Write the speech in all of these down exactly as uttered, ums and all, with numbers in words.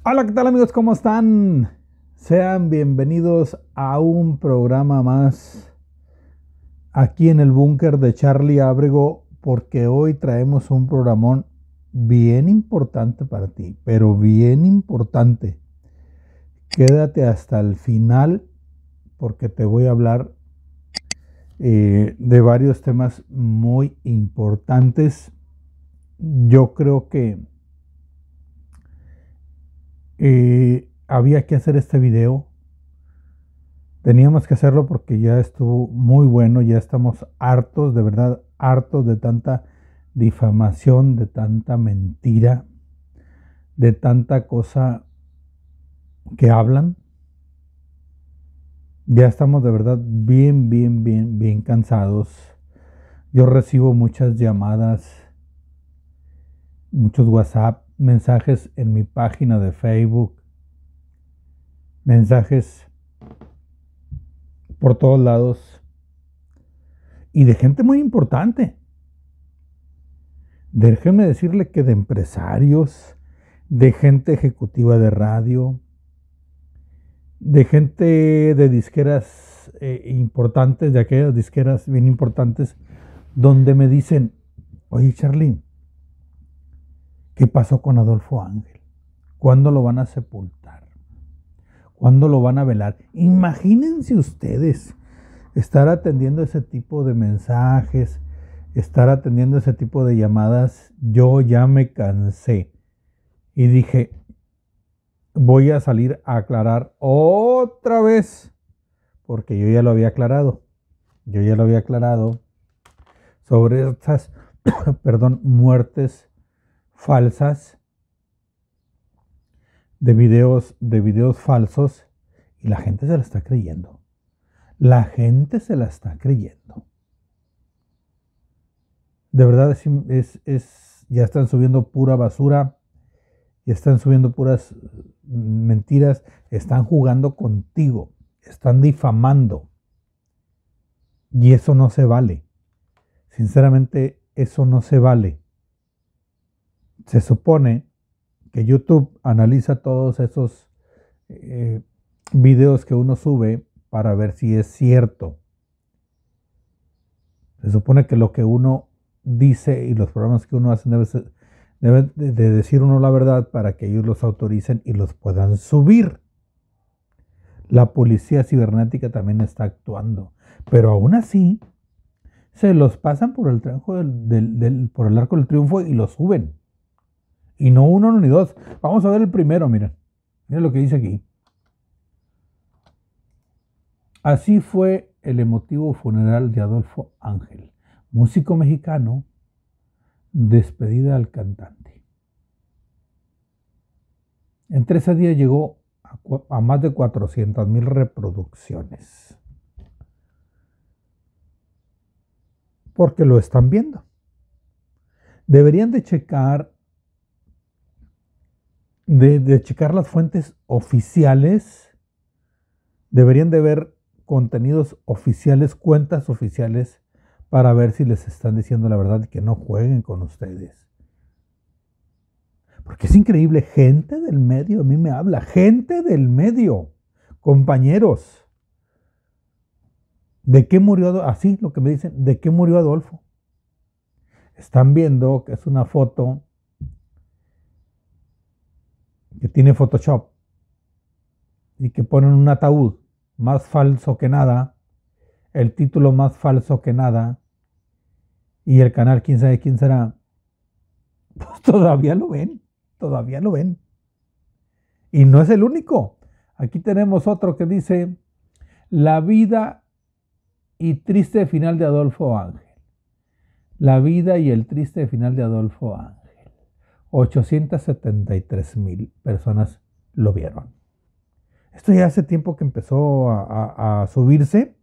Hola, ¿qué tal amigos? ¿Cómo están? Sean bienvenidos a un programa más aquí en el búnker de Charlie Abrego, porque hoy traemos un programón bien importante para ti, pero bien importante. Quédate hasta el final porque te voy a hablar eh, de varios temas muy importantes. Yo creo que eh, había que hacer este video. Teníamos que hacerlo porque ya estuvo muy bueno, ya estamos hartos, de verdad, hartos de tanta difamación, de tanta mentira, de tanta cosa que hablan. Ya estamos de verdad bien, bien, bien, bien cansados. Yo recibo muchas llamadas, muchos WhatsApp, mensajes en mi página de Facebook, mensajes por todos lados y de gente muy importante. Déjeme decirle que de empresarios, de gente ejecutiva de radio, de gente de disqueras eh, importantes, de aquellas disqueras bien importantes, donde me dicen, oye Charly, ¿qué pasó con Adolfo Ángel? ¿Cuándo lo van a sepultar? ¿Cuándo lo van a velar? Imagínense ustedes estar atendiendo ese tipo de mensajes, estar atendiendo ese tipo de llamadas. Yo ya me cansé y dije, voy a salir a aclarar otra vez, porque yo ya lo había aclarado, yo ya lo había aclarado sobre estas, perdón, muertes falsas de videos, de videos falsos, y la gente se la está creyendo. La gente se la está creyendo. De verdad es, es, es ya están subiendo pura basura, ya están subiendo puras mentiras, están jugando contigo, están difamando. Y eso no se vale. Sinceramente, eso no se vale. Se supone que YouTube analiza todos esos eh, videos que uno sube para ver si es cierto. Se supone que lo que uno dice y los programas que uno hace debe, ser, debe de decir uno la verdad para que ellos los autoricen y los puedan subir. La policía cibernética también está actuando, pero aún así se los pasan por el, del, del, del, por el arco del triunfo y los suben. Y no uno ni dos. Vamos a ver el primero, miren. Miren lo que dice aquí. Así fue el emotivo funeral de Adolfo Ángel, músico mexicano, despedida al cantante. En trece días llegó a, a más de cuatrocientas mil reproducciones. Porque lo están viendo. Deberían de checar, de, de checar las fuentes oficiales. Deberían de ver contenidos oficiales, cuentas oficiales, para ver si les están diciendo la verdad y que no jueguen con ustedes. Porque es increíble, gente del medio a mí me habla, gente del medio, compañeros. ¿De qué murió? Así lo que me dicen, ¿de qué murió Adolfo? Están viendo que es una foto que tiene Photoshop y que ponen un ataúd más falso que nada, el título más falso que nada, y el canal quién sabe quién será, pues todavía lo ven, todavía lo ven. Y no es el único. Aquí tenemos otro que dice, la vida y triste final de Adolfo Ángel. La vida y el triste final de Adolfo Ángel. ochocientas setenta y tres mil personas lo vieron. Esto ya hace tiempo que empezó a, a, a subirse.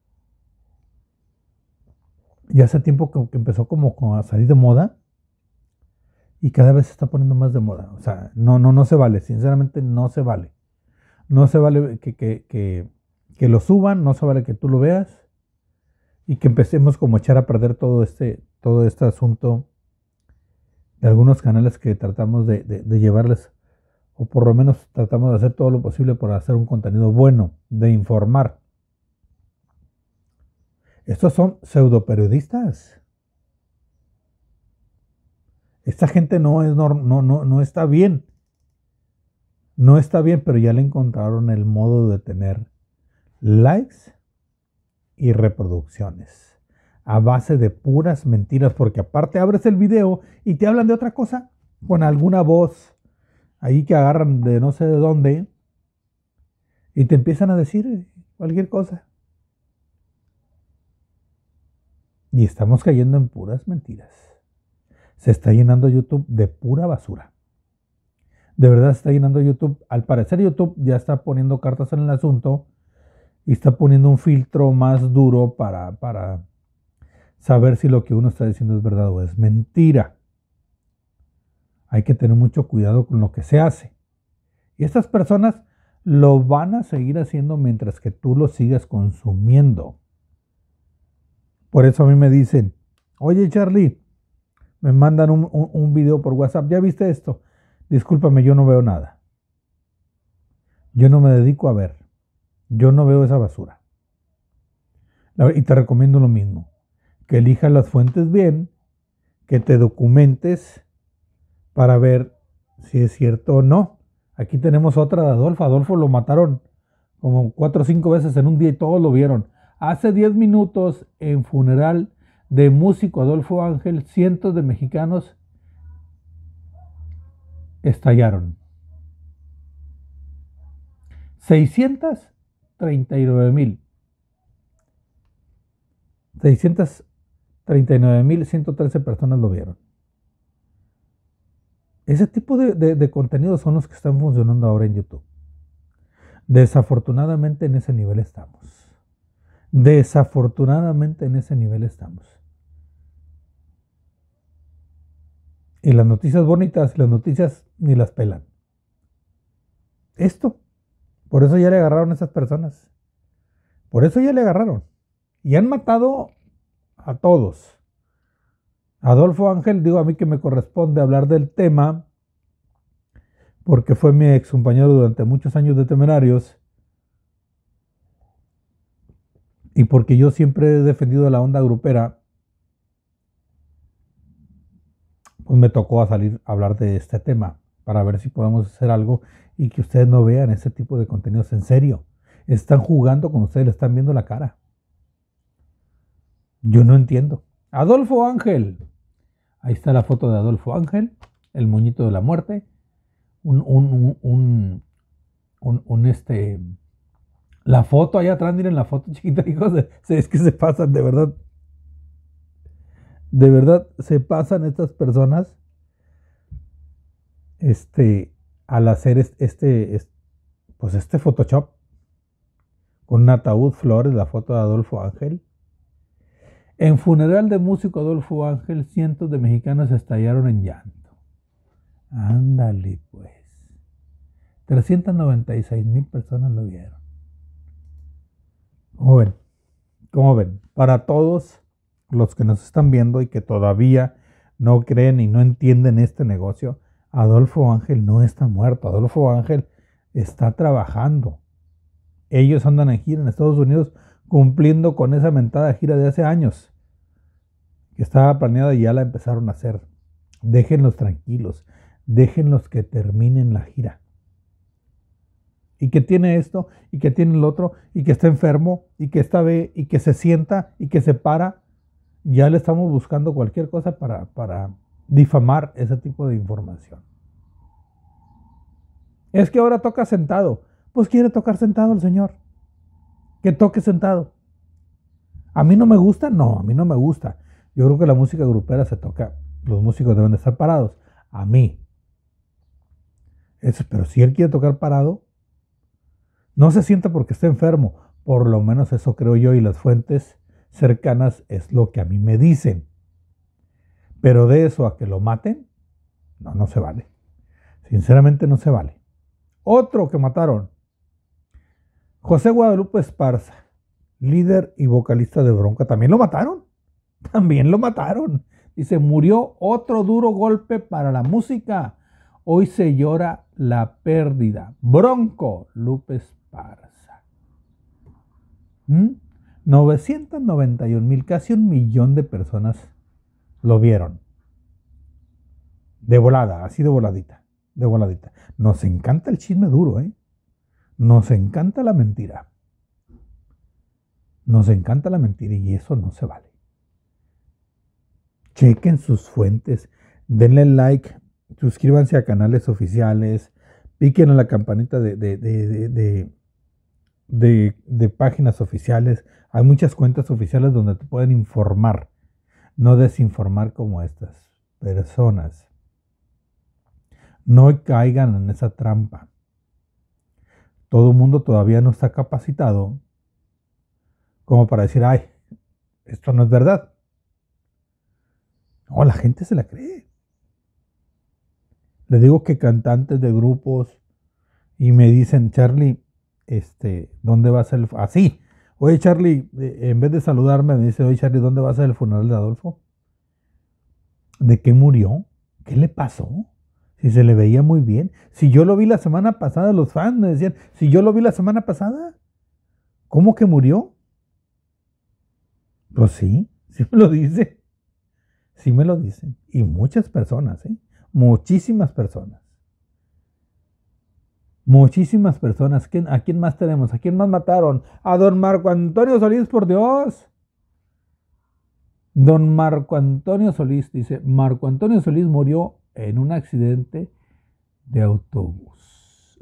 Ya hace tiempo que empezó como a salir de moda. Y cada vez se está poniendo más de moda. O sea, no, no, no se vale. Sinceramente no se vale. No se vale que, que, que, que lo suban. No se vale que tú lo veas. Y que empecemos como a echar a perder todo este, todo este asunto de algunos canales que tratamos de, de, de llevarles o por lo menos tratamos de hacer todo lo posible por hacer un contenido bueno, de informar. Estos son pseudoperiodistas. Esta gente no, es, no, no, no está bien. No está bien, pero ya le encontraron el modo de tener likes y reproducciones a base de puras mentiras, porque aparte abres el video y te hablan de otra cosa con alguna voz ahí que agarran de no sé de dónde y te empiezan a decir cualquier cosa. Y estamos cayendo en puras mentiras. Se está llenando YouTube de pura basura. De verdad se está llenando YouTube. Al parecer YouTube ya está poniendo cartas en el asunto y está poniendo un filtro más duro para, para saber si lo que uno está diciendo es verdad o es mentira. Hay que tener mucho cuidado con lo que se hace. Y estas personas lo van a seguir haciendo mientras que tú lo sigas consumiendo. Por eso a mí me dicen, oye Charlie, me mandan un, un, un video por WhatsApp, ¿ya viste esto? Discúlpame, yo no veo nada. Yo no me dedico a ver. Yo no veo esa basura. Y te recomiendo lo mismo, que elijas las fuentes bien, que te documentes para ver si es cierto o no. Aquí tenemos otra de Adolfo. Adolfo lo mataron como cuatro o cinco veces en un día y todos lo vieron. Hace diez minutos en funeral de músico Adolfo Ángel, cientos de mexicanos estallaron. seiscientos treinta y nueve mil. seiscientos treinta y nueve mil ciento trece personas lo vieron. Ese tipo de, de, de contenidos son los que están funcionando ahora en YouTube. Desafortunadamente en ese nivel estamos. Desafortunadamente en ese nivel estamos. Y las noticias bonitas, las noticias ni las pelan. Esto, por eso ya le agarraron a esas personas. Por eso ya le agarraron. Y han matado a todos. Adolfo Ángel, digo a mí que me corresponde hablar del tema, porque fue mi ex compañero durante muchos años de Temerarios. Y porque yo siempre he defendido la onda grupera, pues me tocó a salir a hablar de este tema para ver si podemos hacer algo y que ustedes no vean ese tipo de contenidos en serio. Están jugando con ustedes, le están viendo la cara. Yo no entiendo. Adolfo Ángel. Ahí está la foto de Adolfo Ángel, el moñito de la muerte. Un, un, un, un, un, un este... La foto allá atrás, miren la foto chiquita, hijos, de, es que se pasan, de verdad. De verdad, se pasan estas personas este, al hacer este, este, pues este Photoshop con un ataúd, flores, la foto de Adolfo Ángel. En funeral de músico Adolfo Ángel, cientos de mexicanos estallaron en llanto. Ándale, pues. trescientas noventa y seis mil personas lo vieron. ¿Cómo ven? ¿Cómo ven? Para todos los que nos están viendo y que todavía no creen y no entienden este negocio, Adolfo Ángel no está muerto. Adolfo Ángel está trabajando. Ellos andan en gira en Estados Unidos cumpliendo con esa mentada gira de hace años que estaba planeada y ya la empezaron a hacer. Déjenlos tranquilos, déjenlos que terminen la gira. Y que tiene esto, y que tiene el otro, y que está enfermo, y que está ve, y que se sienta, y que se para. Ya le estamos buscando cualquier cosa para, para difamar ese tipo de información. Es que ahora toca sentado. Pues quiere tocar sentado el señor. Que toque sentado. ¿A mí no me gusta? No, a mí no me gusta. Yo creo que la música grupera se toca. Los músicos deben de estar parados. A mí. Eso, pero si él quiere tocar parado, no se sienta porque está enfermo. Por lo menos eso creo yo y las fuentes cercanas es lo que a mí me dicen. Pero de eso a que lo maten, no, no se vale. Sinceramente no se vale. Otro que mataron. José Guadalupe Esparza, líder y vocalista de Bronca, también lo mataron. También lo mataron. Dice, murió otro duro golpe para la música. Hoy se llora la pérdida. Bronco Lupe Esparza. ¿Mm? novecientos noventa y un mil, casi un millón de personas lo vieron. De volada, así de voladita, de voladita. Nos encanta el chisme duro, ¿eh? Nos encanta la mentira. Nos encanta la mentira y eso no se vale. Chequen sus fuentes, denle like, suscríbanse a canales oficiales, piquen a la campanita de, de, de, de, de, de, de páginas oficiales. Hay muchas cuentas oficiales donde te pueden informar, no desinformar como estas personas. No caigan en esa trampa. Todo el mundo todavía no está capacitado como para decir, ay, esto no es verdad. No, la gente se la cree. Le digo que cantantes de grupos y me dicen, Charlie, este, ¿dónde va a ser el funeral? Así. Oye, Charlie, en vez de saludarme, me dice, oye, Charlie, ¿dónde va a ser el funeral de Adolfo? ¿De qué murió? ¿Qué le pasó? Si se le veía muy bien. Si yo lo vi la semana pasada, los fans me decían, si yo lo vi la semana pasada, ¿cómo que murió? Pues sí, sí me lo dice. Sí me lo dicen. Y muchas personas, ¿eh? Muchísimas personas. Muchísimas personas. ¿Quién, ¿A quién más tenemos? ¿A quién más mataron? A don Marco Antonio Solís, por Dios. Don Marco Antonio Solís, dice, Marco Antonio Solís murió en un accidente de autobús.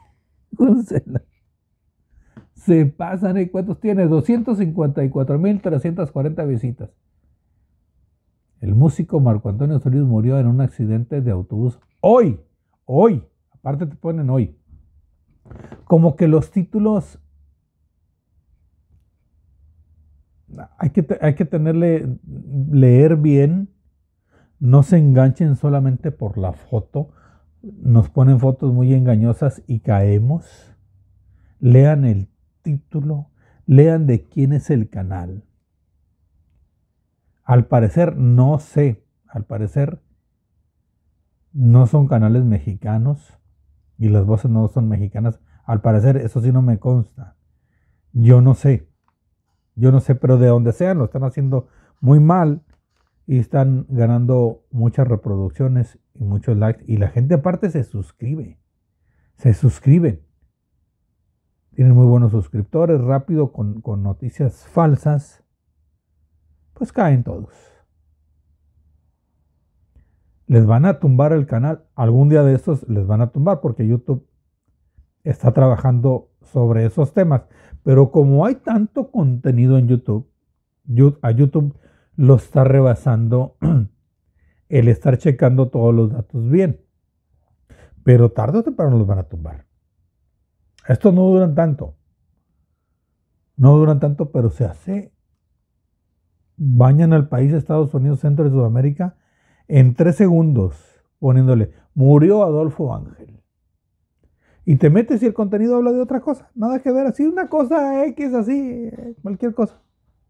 Se pasan, ¿eh? ¿Cuántos tiene? doscientos cincuenta y cuatro mil trescientas cuarenta visitas. El músico Marco Antonio Solís murió en un accidente de autobús. Hoy, hoy, aparte te ponen hoy. Como que los títulos hay que, hay que tenerle, leer bien. No se enganchen solamente por la foto. Nos ponen fotos muy engañosas y caemos. Lean el título, lean de quién es el canal. Al parecer, no sé, al parecer no son canales mexicanos y las voces no son mexicanas. Al parecer, eso sí no me consta. Yo no sé, yo no sé, pero de donde sean lo están haciendo muy mal y están ganando muchas reproducciones y muchos likes. Y la gente aparte se suscribe, se suscriben. Tienen muy buenos suscriptores, rápido, con, con noticias falsas. Pues caen todos. Les van a tumbar el canal. Algún día de estos les van a tumbar porque YouTube está trabajando sobre esos temas. Pero como hay tanto contenido en YouTube, a YouTube lo está rebasando el estar checando todos los datos bien. Pero tarde o temprano los van a tumbar. Estos no duran tanto. No duran tanto, pero se hace. Bañan al país, Estados Unidos, Centro y Sudamérica, en tres segundos, poniéndole, murió Adolfo Ángel. Y te metes y el contenido habla de otra cosa, nada que ver, así una cosa X, así, cualquier cosa.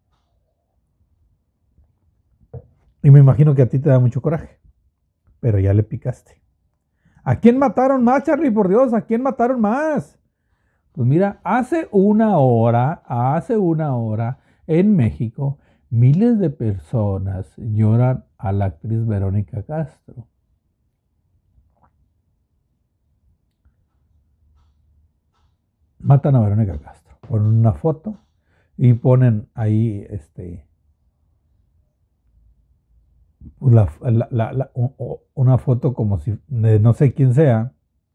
Y me imagino que a ti te da mucho coraje, pero ya le picaste. ¿A quién mataron más, Charlie? Por Dios, ¿a quién mataron más? Pues mira, hace una hora, hace una hora, en México, miles de personas lloran a la actriz Verónica Castro. Matan a Verónica Castro. Ponen una foto y ponen ahí este, la, la, la, la, una foto como si de no sé quién sea.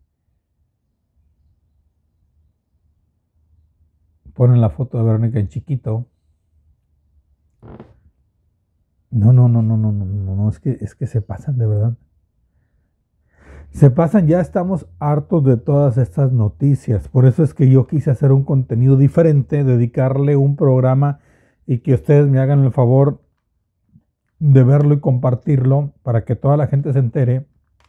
Ponen la foto de Verónica en chiquito. No, no, no, no, no, no, no, no, es que, es que se pasan de verdad. Se pasan, ya estamos hartos de todas estas noticias. Por eso es que yo quise hacer un contenido diferente, dedicarle un programa y que ustedes me hagan el favor de verlo y compartirlo para que toda la gente se entere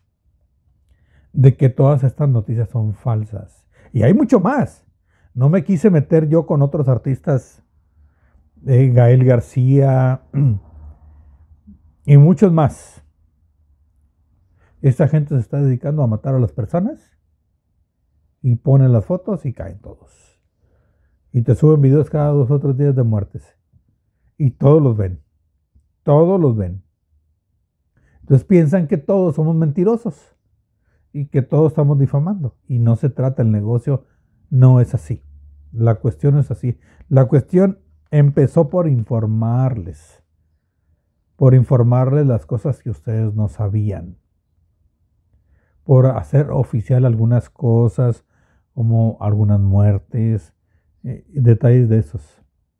de que todas estas noticias son falsas. Y hay mucho más. No me quise meter yo con otros artistas, eh, Gael García y muchos más. Esta gente se está dedicando a matar a las personas y ponen las fotos y caen todos. Y te suben videos cada dos o tres días de muertes. Y todos los ven. Todos los ven. Entonces piensan que todos somos mentirosos y que todos estamos difamando. Y no se trata, el negocio no es así. La cuestión es así. La cuestión empezó por informarles. Por informarles las cosas que ustedes no sabían. Por hacer oficial algunas cosas, como algunas muertes, eh, detalles de esos.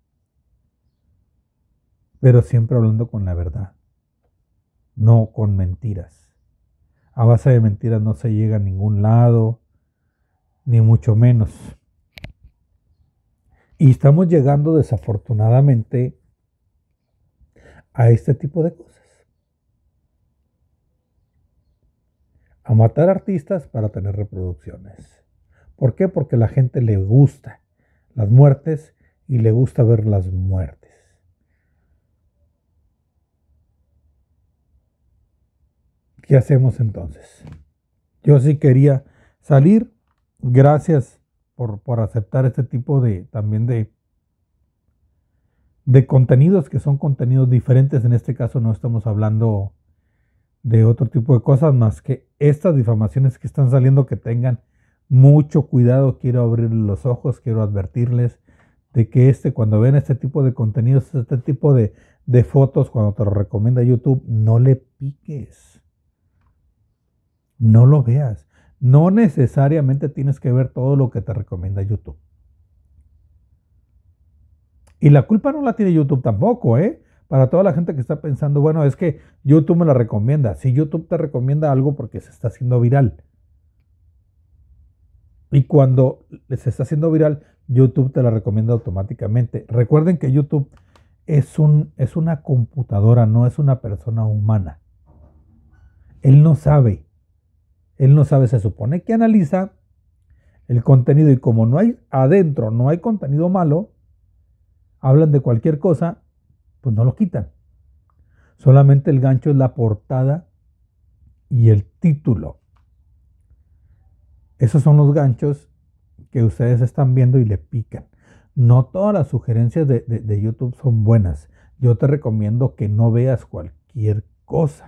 Pero siempre hablando con la verdad, no con mentiras. A base de mentiras no se llega a ningún lado, ni mucho menos. Y estamos llegando desafortunadamente a este tipo de cosas. A matar artistas para tener reproducciones. ¿Por qué? Porque a la gente le gusta las muertes y le gusta ver las muertes. ¿Qué hacemos entonces? Yo sí quería salir. Gracias por, por aceptar este tipo de también de, de contenidos que son contenidos diferentes. En este caso no estamos hablando de otro tipo de cosas más que estas difamaciones que están saliendo, que tengan mucho cuidado. Quiero abrirles los ojos, quiero advertirles de que este, cuando ven este tipo de contenidos, este tipo de, de fotos, cuando te lo recomienda YouTube, no le piques. No lo veas. No necesariamente tienes que ver todo lo que te recomienda YouTube. Y la culpa no la tiene YouTube tampoco, ¿eh? Para toda la gente que está pensando, bueno, es que YouTube me la recomienda. Si YouTube te recomienda algo porque se está haciendo viral. Y cuando se está haciendo viral, YouTube te la recomienda automáticamente. Recuerden que YouTube es, un, es una computadora, no es una persona humana. Él no sabe. Él no sabe, se supone que analiza el contenido, y como no hay adentro, no hay contenido malo, hablan de cualquier cosa, pues no lo quitan. Solamente el gancho es la portada y el título. Esos son los ganchos que ustedes están viendo y le pican. No todas las sugerencias de, de, de YouTube son buenas. Yo te recomiendo que no veas cualquier cosa.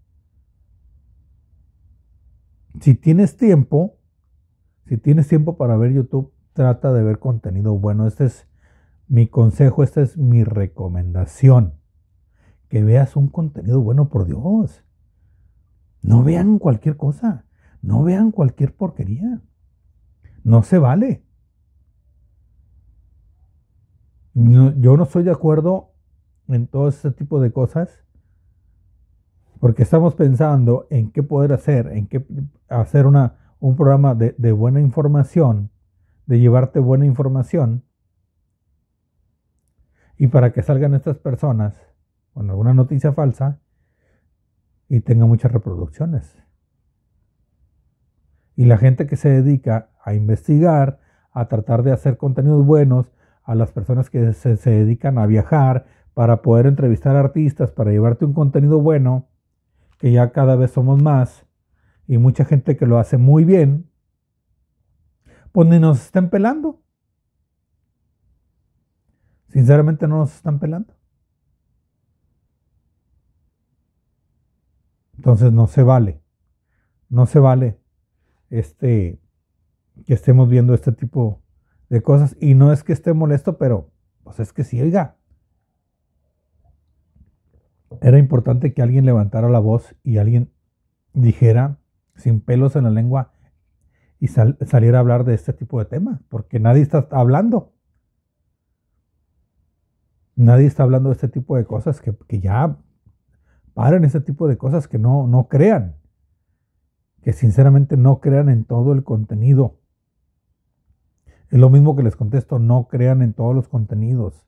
Si tienes tiempo, si tienes tiempo para ver YouTube, trata de ver contenido bueno. Este es mi consejo, esta es mi recomendación. Que veas un contenido bueno, por Dios. No vean cualquier cosa. No vean cualquier porquería. No se vale. No, yo no estoy de acuerdo en todo este tipo de cosas, porque estamos pensando en qué poder hacer, en qué hacer una, un programa de, de buena información, de llevarte buena información, y para que salgan estas personas con alguna noticia falsa y tenga muchas reproducciones. Y la gente que se dedica a investigar, a tratar de hacer contenidos buenos, a las personas que se, se dedican a viajar para poder entrevistar a artistas, para llevarte un contenido bueno, que ya cada vez somos más, y mucha gente que lo hace muy bien, pues ni nos están pelando. Sinceramente no nos están pelando. Entonces no se vale. No se vale este, que estemos viendo este tipo de cosas. Y no es que esté molesto, pero pues es que sí, oiga. Era importante que alguien levantara la voz y alguien dijera sin pelos en la lengua y sal, saliera a hablar de este tipo de temas, porque nadie está hablando. Nadie está hablando de este tipo de cosas, que, que ya paren ese tipo de cosas, que no, no crean, que sinceramente no crean en todo el contenido. Es lo mismo que les contesto, no crean en todos los contenidos.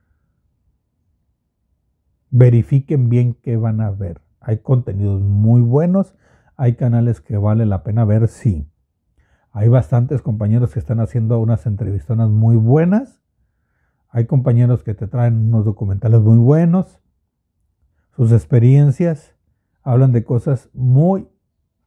Verifiquen bien qué van a ver. Hay contenidos muy buenos, hay canales que vale la pena ver, sí. Hay bastantes compañeros que están haciendo unas entrevistonas muy buenas. Hay compañeros que te traen unos documentales muy buenos. Sus experiencias hablan de cosas muy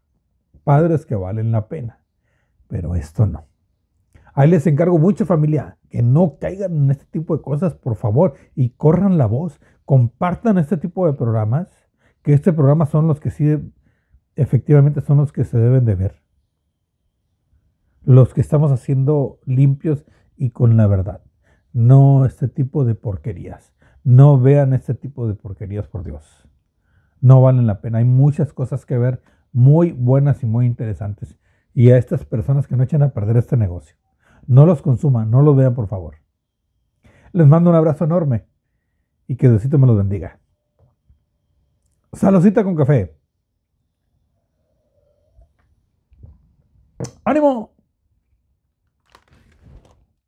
padres que valen la pena, pero esto no. Ahí les encargo mucho, familia, que no caigan en este tipo de cosas, por favor, y corran la voz, compartan este tipo de programas, que este programa son los que sí, efectivamente son los que se deben de ver. Los que estamos haciendo limpios y con la verdad. No este tipo de porquerías. No vean este tipo de porquerías, por Dios. No valen la pena. Hay muchas cosas que ver, muy buenas y muy interesantes. Y a estas personas que no echen a perder este negocio. No los consuman, no los vean, por favor. Les mando un abrazo enorme y que Diosito me los bendiga. Saludcita con café. ¡Ánimo!